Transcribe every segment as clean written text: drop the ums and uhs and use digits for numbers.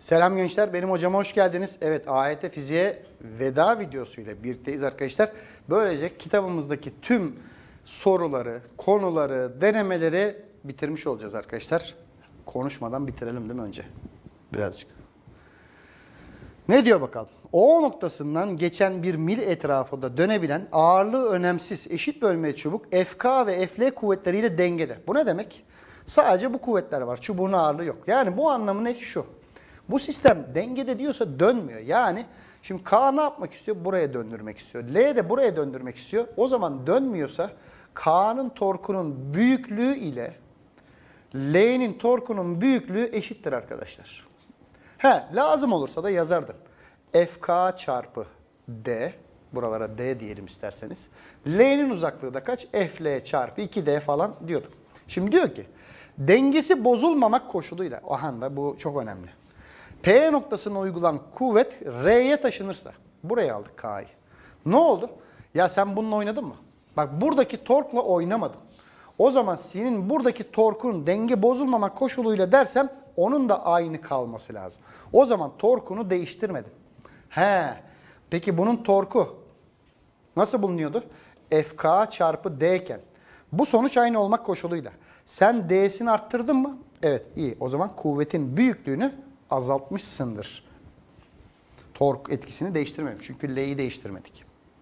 Selam gençler, benim hocama hoş geldiniz. Evet, AYT Fiziğe veda videosuyla birlikteyiz arkadaşlar. Böylece kitabımızdaki tüm soruları, konuları, denemeleri bitirmiş olacağız arkadaşlar. Konuşmadan bitirelim değil mi önce? Birazcık. Ne diyor bakalım? O noktasından geçen bir mil etrafında dönebilen ağırlığı önemsiz eşit bölmeli çubuk FK ve FL kuvvetleriyle dengede. Bu ne demek? Sadece bu kuvvetler var. Çubuğun ağırlığı yok. Yani bu anlamı ne? Şu. Bu sistem dengede diyorsa dönmüyor. Yani şimdi K ne yapmak istiyor? Buraya döndürmek istiyor. L de buraya döndürmek istiyor. O zaman dönmüyorsa K'nın torkunun büyüklüğü ile L'nin torkunun büyüklüğü eşittir arkadaşlar. Lazım olursa da yazardın. FK çarpı D, buralara D diyelim isterseniz. L'nin uzaklığı da kaç? FL çarpı 2D falan diyorduk. Şimdi diyor ki dengesi bozulmamak koşuluyla, da bu çok önemli. P noktasına uygulan kuvvet R'ye taşınırsa, buraya aldık K'yı. Ne oldu? Ya sen bununla oynadın mı? Bak buradaki torkla oynamadın. O zaman senin buradaki torkun denge bozulmamak koşuluyla dersem onun da aynı kalması lazım. O zaman torkunu değiştirmedin. Peki bunun torku nasıl bulunuyordu? FK çarpı D iken. Bu sonuç aynı olmak koşuluyla. Sen D'sini arttırdın mı? Evet, iyi. O zaman kuvvetin büyüklüğünü azaltmışsındır. Tork etkisini değiştirmedim. Çünkü L'yi değiştirmedik.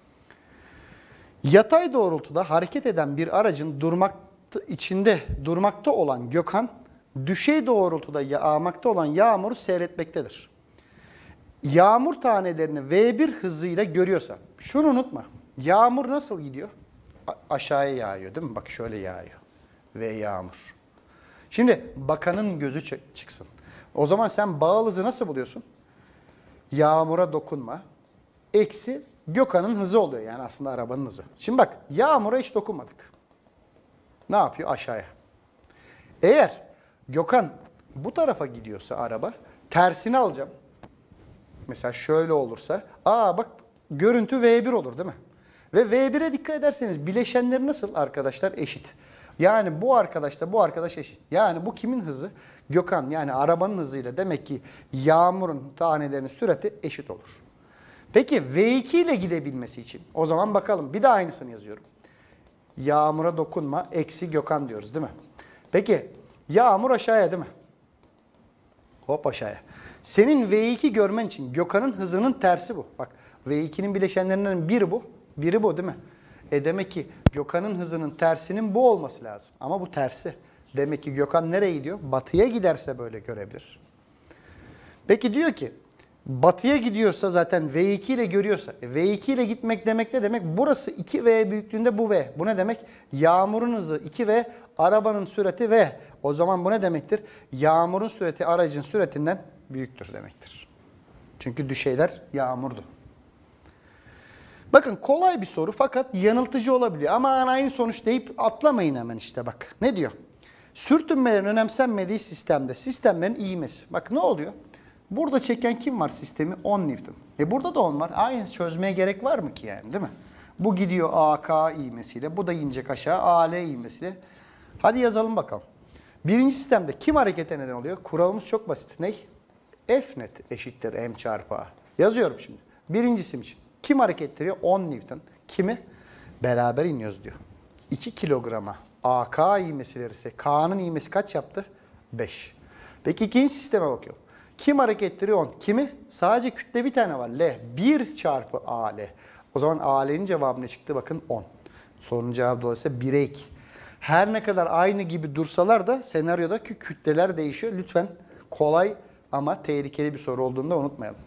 Yatay doğrultuda hareket eden bir aracın içinde durmakta olan Gökhan, düşey doğrultuda yağmakta olan Yağmur'u seyretmektedir. Yağmur tanelerini V1 hızıyla görüyorsa, şunu unutma. Yağmur nasıl gidiyor? Aşağıya yağıyor değil mi? Bak şöyle yağıyor. V yağmur. Şimdi bakanın gözü çıksın. O zaman sen bağıl hızı nasıl buluyorsun? Yağmura dokunma. Eksi Gökhan'ın hızı oluyor. Yani aslında arabanın hızı. Şimdi bak Yağmur'a hiç dokunmadık. Ne yapıyor? Aşağıya. Eğer Gökhan bu tarafa gidiyorsa araba, tersini alacağım. Mesela şöyle olursa, bak görüntü V1 olur değil mi? Ve V1'e dikkat ederseniz bileşenleri nasıl arkadaşlar? Eşit. Yani bu arkadaşla bu arkadaş eşit. Yani bu kimin hızı? Gökhan, yani arabanın hızıyla, demek ki Yağmur'un tanelerinin sürati eşit olur. Peki V2 ile gidebilmesi için o zaman bakalım, bir de aynısını yazıyorum. Yağmur'a dokunma eksi Gökhan diyoruz değil mi? Peki Yağmur aşağıya değil mi? Hop aşağıya. Senin V2 görmen için Gökhan'ın hızının tersi bu. Bak V2'nin bileşenlerinden biri bu. Biri bu değil mi? Demek ki Gökhan'ın hızının tersinin bu olması lazım. Ama bu tersi. Demek ki Gökhan nereye gidiyor? Batıya giderse böyle görebilir. Peki diyor ki batıya gidiyorsa zaten V2 ile görüyorsa. V2 ile gitmek demek ne demek? Burası 2V büyüklüğünde bu V. Bu ne demek? Yağmurun hızı 2V, arabanın sürati V. O zaman bu ne demektir? Yağmurun sürati aracın süratinden büyüktür demektir. Çünkü düşeyler yağmurdu. Bakın kolay bir soru fakat yanıltıcı olabiliyor. Aman aynı sonuç deyip atlamayın hemen işte bak. Ne diyor? Sürtünmelerin önemsenmediği sistemde sistemlerin ivmesi. Bak ne oluyor? Burada çeken kim var sistemi? 10 Newton. Burada da 10 var. Aynı çözmeye gerek var mı ki yani değil mi? Bu gidiyor AK ivmesiyle. Bu da inecek aşağı AL ivmesiyle. Hadi yazalım bakalım. Birinci sistemde kim harekete neden oluyor? Kuralımız çok basit. Ne? F net eşittir M çarpı A. Yazıyorum şimdi. Birincisim için. Kim hareket ettiriyor? 10 Newton. Kimi? Beraber iniyoruz diyor. 2 kilograma AK ivmesi verirse K'nın ivmesi kaç yaptı? 5. Peki ikinci sisteme bakıyorum. Kim hareket ettiriyor? 10. Kimi? Sadece kütle bir tane var. L. 1 çarpı AL. O zaman AL'nin cevabı ne çıktı? Bakın 10. Sorunun cevabı dolayısıyla 1'e 2. Her ne kadar aynı gibi dursalar da senaryodaki kütleler değişiyor. Lütfen kolay ama tehlikeli bir soru olduğunu da unutmayalım.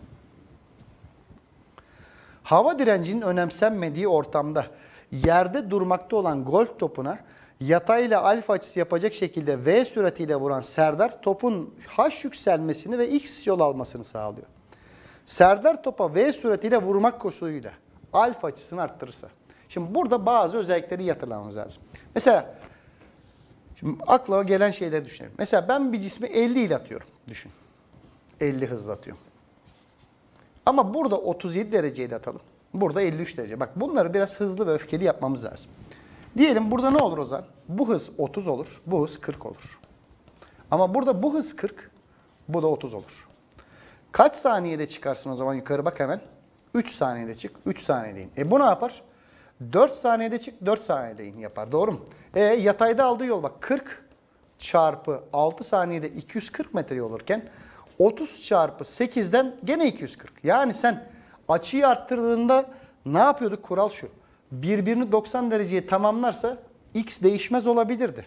Hava direncinin önemsenmediği ortamda yerde durmakta olan golf topuna yatay ile alfa açısı yapacak şekilde V süratiyle vuran Serdar topun H yükselmesini ve X yol almasını sağlıyor. Serdar topa V süratiyle vurmak koşuluyla alfa açısını arttırırsa. Şimdi burada bazı özellikleri hatırlamamız lazım. Mesela şimdi akla gelen şeyleri düşünelim. Mesela ben bir cismi 50 ile atıyorum. Düşün. 50 hızla atıyorum. Ama burada 37 dereceyle atalım. Burada 53 derece. Bak bunları biraz hızlı ve öfkeli yapmamız lazım. Diyelim burada ne olur o zaman? Bu hız 30 olur, bu hız 40 olur. Ama burada bu hız 40, bu da 30 olur. Kaç saniyede çıkarsın o zaman yukarı bak hemen. 3 saniyede çık, 3 saniyede in. Bu ne yapar? 4 saniyede çık, 4 saniyede in yapar. Doğru mu? Yatayda aldığı yol bak 40 çarpı 6 saniyede 240 metre yol olurken 30 çarpı 8'den gene 240. Yani sen açıyı arttırdığında ne yapıyorduk? Kural şu. Birbirini 90 dereceye tamamlarsa x değişmez olabilirdi.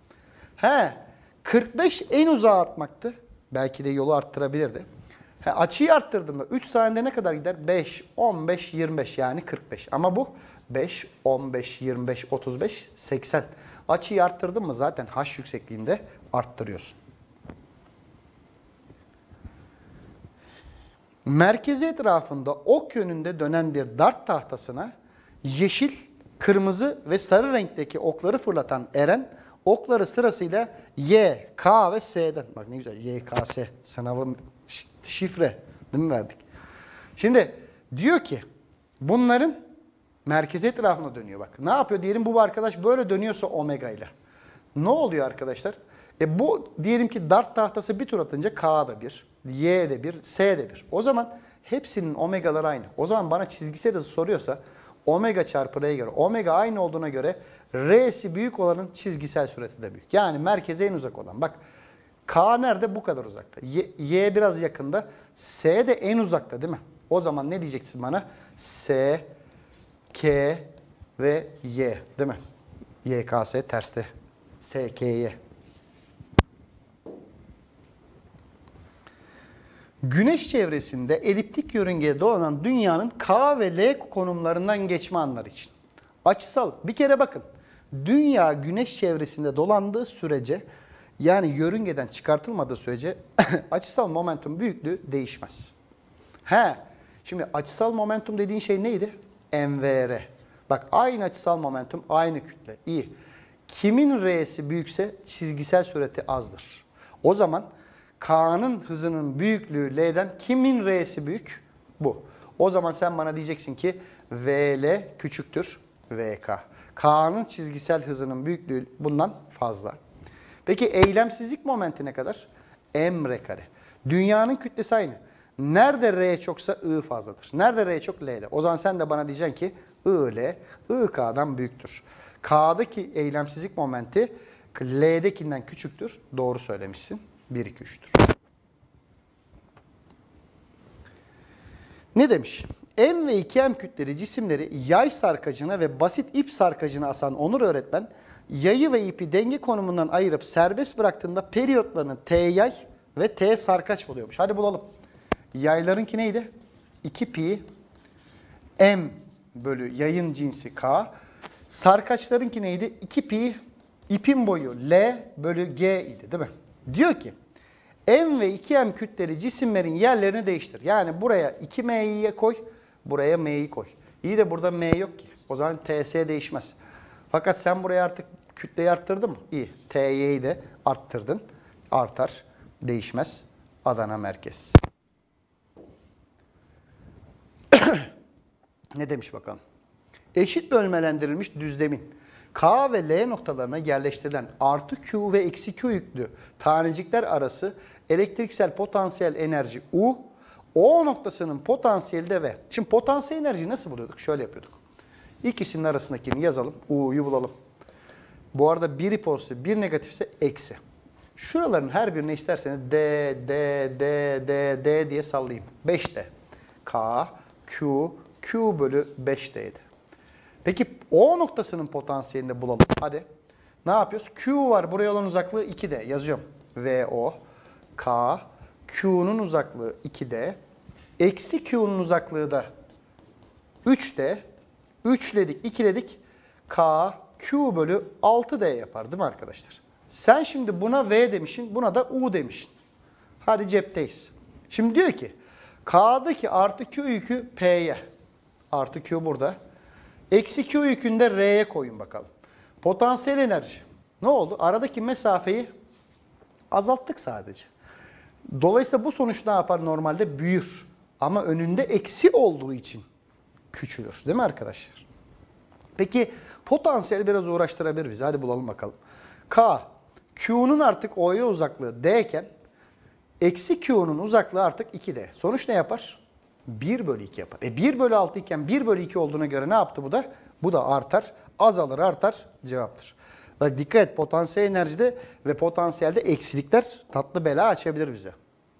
45 en uzağa atmaktı. Belki de yolu arttırabilirdi. Açıyı arttırdığımda 3 saniyede ne kadar gider? 5, 15, 25 yani 45. Ama bu 5, 15, 25, 35, 80. Açıyı arttırdın mı zaten h yüksekliğinde arttırıyorsun. Merkezi etrafında ok yönünde dönen bir dart tahtasına yeşil, kırmızı ve sarı renkteki okları fırlatan Eren, okları sırasıyla Y, K ve S'den. Bak ne güzel Y, K, S sınavın şifre değil mi verdik? Şimdi diyor ki bunların merkezi etrafında dönüyor bak. Ne yapıyor diyelim bu arkadaş böyle dönüyorsa omega ile. Ne oluyor arkadaşlar? Bu diyelim ki dart tahtası bir tur atınca K'da bir, Y'de bir, S'de bir. O zaman hepsinin omegaları aynı. O zaman bana çizgisel hızı soruyorsa omega çarpı R'ye göre omega aynı olduğuna göre R'si büyük olanın çizgisel sürati de büyük. Yani merkeze en uzak olan. Bak K nerede? Bu kadar uzakta. Y biraz yakında. S de en uzakta değil mi? O zaman ne diyeceksin bana? S, K ve Y değil mi? Y, K, S terste. S, K, Y. Güneş çevresinde eliptik yörüngeye dolanan dünyanın K ve L konumlarından geçme anları için. Açısal. Bir kere bakın. Dünya güneş çevresinde dolandığı sürece yani yörüngeden çıkartılmadığı sürece açısal momentum büyüklüğü değişmez. Şimdi açısal momentum dediğin şey neydi? MVR. Bak aynı açısal momentum, aynı kütle. İyi. Kimin R'si büyükse çizgisel sürati azdır. O zaman K'nın hızının büyüklüğü L'den kimin R'si büyük? Bu. O zaman sen bana diyeceksin ki VL küçüktür VK. K'nın çizgisel hızının büyüklüğü bundan fazla. Peki eylemsizlik momenti ne kadar? M R kare. Dünyanın kütlesi aynı. Nerede R çoksa I fazladır. Nerede R çok L'de. O zaman sen de bana diyeceksin ki IL, IK'dan büyüktür. K'daki eylemsizlik momenti L'dekinden küçüktür. Doğru söylemişsin. 1, 2, 3'tür. Ne demiş? M ve 2M kütleri cisimleri yay sarkacına ve basit ip sarkacına asan Onur öğretmen, yayı ve ipi denge konumundan ayırıp serbest bıraktığında periyotlarını T yay ve T sarkaç buluyormuş. Hadi bulalım. Yaylarınki neydi? 2 pi M bölü yayın cinsi K. Sarkaçlarınki neydi? 2 pi ipin boyu L bölü G idi değil mi? Diyor ki M ve 2M kütleri cisimlerin yerlerini değiştir. Yani buraya 2M'yi koy, buraya M'yi koy. İyi de burada M yok ki. O zaman TS değişmez. Fakat sen buraya artık kütleyi arttırdın mı? İyi. TY'yi de arttırdın. Artar. Değişmez. Adana merkez. Ne demiş bakalım? Eşit bölmelendirilmiş düzlemin K ve L noktalarına yerleştirilen artı Q ve eksi Q yüklü tanecikler arası elektriksel potansiyel enerji U, O noktasının potansiyeli de V. Şimdi potansiyel enerjiyi nasıl buluyorduk? Şöyle yapıyorduk. İkisinin arasındakini yazalım. U'yu bulalım. Bu arada biri pozitif, bir negatifse eksi. Şuraların her birine isterseniz D diye sallayayım. 5D. K, Q bölü 5D'ydi. Peki O noktasının potansiyelini de bulalım. Hadi. Ne yapıyoruz? Q var. Buraya olan uzaklığı 2D. Yazıyorum. VO, K, Q'nun uzaklığı 2D. Eksi Q'nun uzaklığı da 3D. 3'ledik, 2'ledik. K, Q bölü 6D yapar değil mi arkadaşlar? Sen şimdi buna V demişsin, buna da U demişsin. Hadi cepteyiz. Şimdi diyor ki K'daki artı Q yükü P'ye. Artı Q burada. Eksi Q yükünü de R'ye koyun bakalım. Potansiyel enerji. Ne oldu? Aradaki mesafeyi azalttık sadece. Dolayısıyla bu sonuç ne yapar? Normalde büyür. Ama önünde eksi olduğu için küçülür. Değil mi arkadaşlar? Peki potansiyel biraz uğraştırabilir bizi. Hadi bulalım bakalım. K, Q'nun artık O'ya uzaklığı D iken Eksi Q'nun uzaklığı artık 2D. Sonuç ne yapar? 1 bölü 2 yapar. 1 bölü 6 iken 1 bölü 2 olduğuna göre ne yaptı bu da? Bu da artar. Azalır artar cevaptır. Bak dikkat et, potansiyel enerjide ve potansiyelde eksilikler tatlı bela açabilir bize.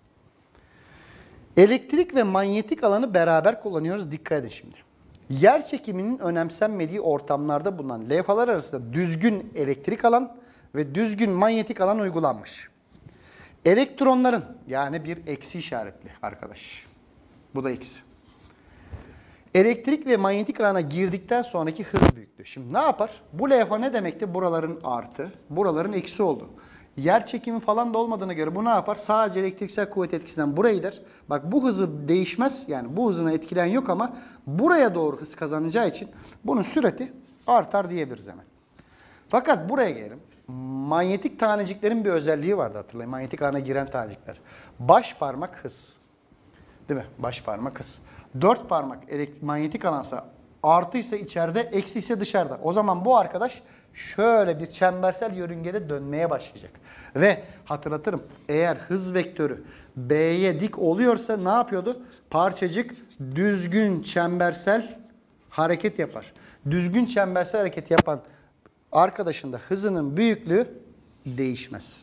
Elektrik ve manyetik alanı beraber kullanıyoruz. Dikkat edin şimdi. Yer çekiminin önemsenmediği ortamlarda bulunan levhalar arasında düzgün elektrik alan ve düzgün manyetik alan uygulanmış. Elektronların, yani bir eksi işaretli arkadaş. Bu da eksi. Elektrik ve manyetik alana girdikten sonraki hız büyüklüğü. Şimdi ne yapar? Bu levha ne demekti? Buraların artı, buraların eksi oldu. Yer çekimi falan da olmadığına göre bu ne yapar? Sadece elektriksel kuvvet etkisinden buraya gider. Bak bu hızı değişmez. Yani bu hızına etkilen yok ama buraya doğru hız kazanacağı için bunun sürati artar diyebiliriz hemen. Fakat buraya gelelim. Manyetik taneciklerin bir özelliği vardı, hatırlayın. Manyetik alana giren tanecikler. Baş parmak hız. Değil mi? Baş parmak hız. 4 parmak manyetik alansa artıysa içeride, eksi ise dışarıda. O zaman bu arkadaş şöyle bir çembersel yörüngede dönmeye başlayacak. Ve hatırlatırım, eğer hız vektörü B'ye dik oluyorsa ne yapıyordu? Parçacık düzgün çembersel hareket yapar. Düzgün çembersel hareket yapan arkadaşın da hızının büyüklüğü değişmez.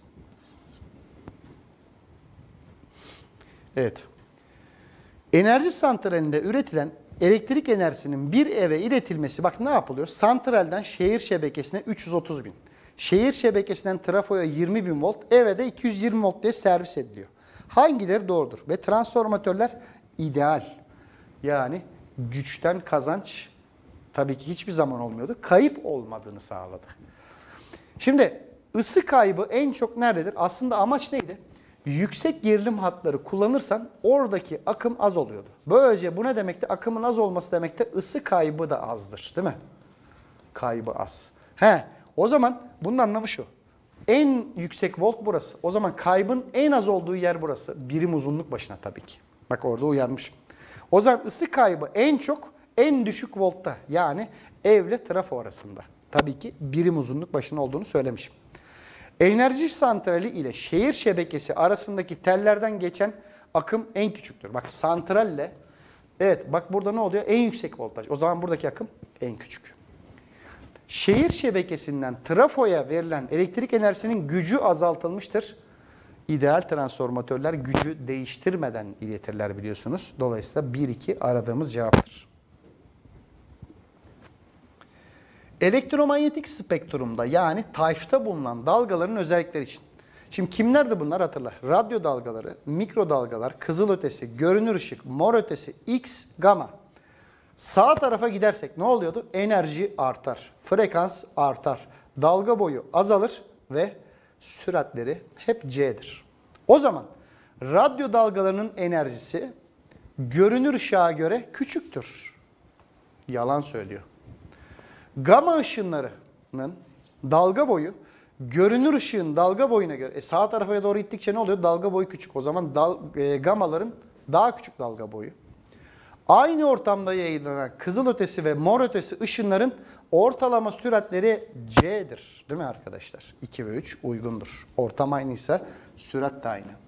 Evet. Enerji santralinde üretilen elektrik enerjisinin bir eve iletilmesi, bak ne yapılıyor? Santralden şehir şebekesine 330 bin. Şehir şebekesinden trafoya 20 bin volt, eve de 220 volt diye servis ediliyor. Hangileri doğrudur? Ve transformatörler ideal. Yani güçten kazanç tabii ki hiçbir zaman olmuyordu. Kayıp olmadığını sağladı. Şimdi ısı kaybı en çok nerededir? Aslında amaç neydi? Yüksek gerilim hatları kullanırsan oradaki akım az oluyordu. Böylece bu ne demekti? Akımın az olması demekti. Isı kaybı da azdır, değil mi? Kaybı az. O zaman bunun anlamı şu. En yüksek volt burası. O zaman kaybın en az olduğu yer burası. Birim uzunluk başına tabii ki. Bak orada uyarmışım. O zaman ısı kaybı en çok en düşük voltta. Yani evle trafo arasında. Tabii ki birim uzunluk başına olduğunu söylemişim. Enerji santrali ile şehir şebekesi arasındaki tellerden geçen akım en küçüktür. Bak santralle, evet bak burada ne oluyor? En yüksek voltaj. O zaman buradaki akım en küçük. Şehir şebekesinden trafoya verilen elektrik enerjisinin gücü azaltılmıştır. İdeal transformatörler gücü değiştirmeden iletirler biliyorsunuz. Dolayısıyla 1-2 aradığımız cevaptır. Elektromanyetik spektrumda, yani tayfta bulunan dalgaların özellikleri için. Şimdi kimlerdi bunlar, hatırla. Radyo dalgaları, mikrodalgalar, kızılötesi, görünür ışık, mor ötesi, X, gamma. Sağ tarafa gidersek ne oluyordu? Enerji artar, frekans artar, dalga boyu azalır ve süratleri hep C'dir. O zaman radyo dalgalarının enerjisi görünür ışığa göre küçüktür. Yalan söylüyor. Gama ışınlarının dalga boyu görünür ışığın dalga boyuna göre sağ tarafa doğru gittikçe ne oluyor? Dalga boyu küçük. O zaman gamaların daha küçük dalga boyu. Aynı ortamda yayınlanan kızılötesi ve mor ötesi ışınların ortalama süratleri C'dir. Değil mi arkadaşlar? 2 ve 3 uygundur. Ortam aynıysa sürat de aynı.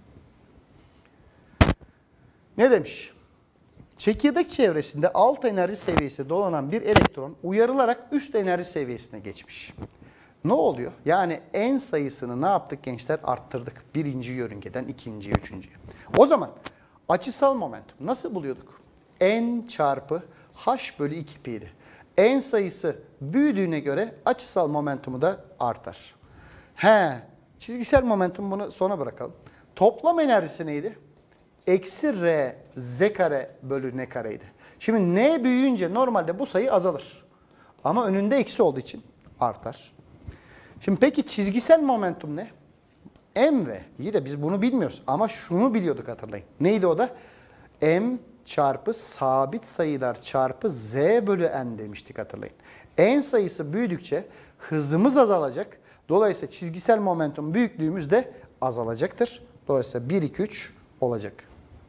Ne demiş? Çekirdek çevresinde alt enerji seviyesi dolanan bir elektron uyarılarak üst enerji seviyesine geçmiş. Ne oluyor? Yani en sayısını ne yaptık gençler? Arttırdık. Birinci yörüngeden ikinciye, üçüncüye. O zaman açısal momentum nasıl buluyorduk? N çarpı H bölü 2 pi'ydi. N sayısı büyüdüğüne göre açısal momentumu da artar. Çizgisel momentum bunu sona bırakalım. Toplam enerjisi neydi? Eksi R Z kare bölü N kareydi. Şimdi N büyüyünce normalde bu sayı azalır. Ama önünde eksi olduğu için artar. Şimdi peki çizgisel momentum ne? M ve, iyi de biz bunu bilmiyoruz ama şunu biliyorduk, hatırlayın. Neydi o da? M çarpı sabit sayılar çarpı Z bölü N demiştik, hatırlayın. N sayısı büyüdükçe hızımız azalacak. Dolayısıyla çizgisel momentum büyüklüğümüz de azalacaktır. Dolayısıyla 1, 2, 3 olacak.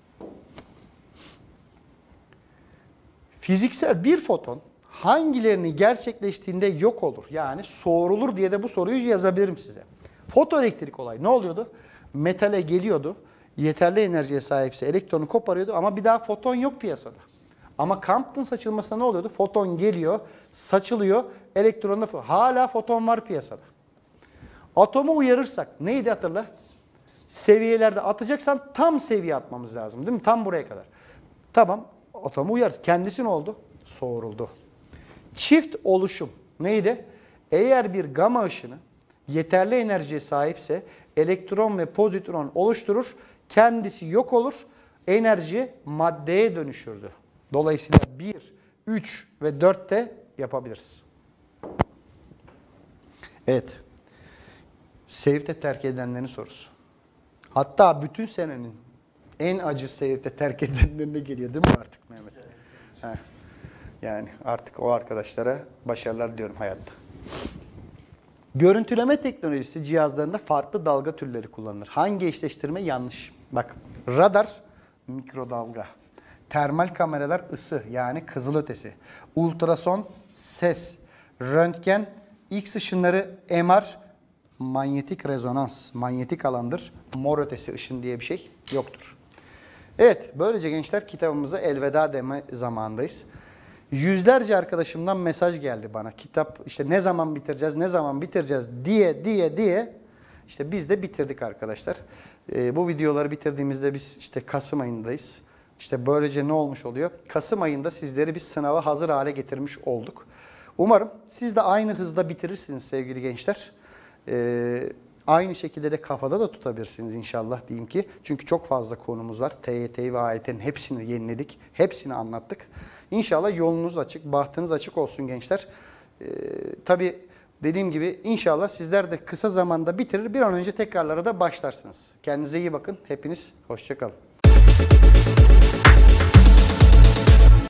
Fiziksel bir foton hangilerini gerçekleştiğinde yok olur? Yani soğurulur diye de bu soruyu yazabilirim size. Fotoelektrik olay ne oluyordu? Metale geliyordu. yeterli enerjiye sahipse elektronu koparıyordu ama bir daha foton yok piyasada. Ama Compton saçılmasında ne oluyordu? Foton geliyor, saçılıyor, elektronda hala foton var piyasada. Atomu uyarırsak neydi hatırla? Seviyelerde atacaksan tam seviye atmamız lazım değil mi? Tam buraya kadar. Tamam, atomu uyarız. Kendisi ne oldu? Soğuruldu. Çift oluşum neydi? Eğer bir gama ışını yeterli enerjiye sahipse elektron ve pozitron oluşturur. Kendisi yok olur. Enerji maddeye dönüşürdü. Dolayısıyla 1, 3 ve 4'te yapabiliriz. Evet. Sevip'te terk edilenlerin sorusu. Hatta bütün senenin en acı Sevip'te terk edilenlerine geliyor değil mi artık Mehmet? Evet. Yani artık o arkadaşlara başarılar diliyorum hayatta. Görüntüleme teknolojisi cihazlarında farklı dalga türleri kullanılır. Hangi eşleştirme yanlış? Bak, radar mikrodalga, termal kameralar ısı yani kızılötesi, ultrason ses, röntgen, X ışınları MR, manyetik rezonans, manyetik alandır. Mor ötesi ışın diye bir şey yoktur. Evet, böylece gençler kitabımıza elveda deme zamanındayız. Yüzlerce arkadaşımdan mesaj geldi bana. Kitap işte ne zaman bitireceğiz, ne zaman bitireceğiz diye işte biz de bitirdik arkadaşlar. Bu videoları bitirdiğimizde biz işte Kasım ayındayız. İşte böylece ne olmuş oluyor? Kasım ayında sizleri biz sınava hazır hale getirmiş olduk. Umarım siz de aynı hızda bitirirsiniz sevgili gençler. Aynı şekilde de kafada da tutabilirsiniz inşallah diyeyim ki. Çünkü çok fazla konumuz var. TYT ve AYT'nin hepsini yeniledik. Hepsini anlattık. İnşallah yolunuz açık, bahtınız açık olsun gençler. Tabii dediğim gibi inşallah sizler de kısa zamanda bitirir. Bir an önce tekrarlara da başlarsınız. Kendinize iyi bakın. Hepiniz hoşça kalın.